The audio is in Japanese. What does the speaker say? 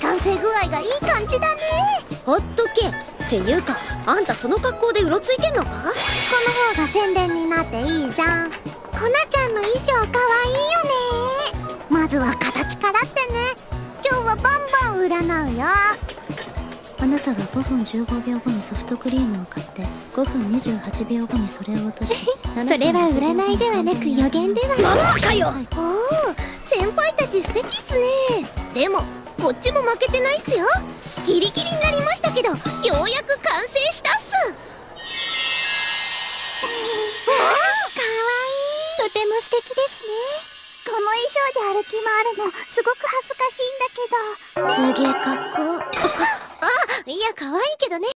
完成具合がいい感じだね。 ほっとけっていうか、あんたその格好でうろついてんのか？この方が宣伝になっていいじゃん。コナちゃんの衣装かわいいよね。まずは形からってね。今日はバンバン占うよ。 あなたが5分15秒後にソフトクリームを買って5分28秒後にそれを落としそれは占いではなく予言では。 まんまかよ。 おお、先輩たち素敵っすね。でもこっちも負けてないっすよ。ギリギリになりましたけど、ようやく完成したっす。わあ、かわいい。とても素敵ですね。この衣装で歩き回るのすごく恥ずかしいんだけど。 すげえ格好。 いや、可愛いけどね。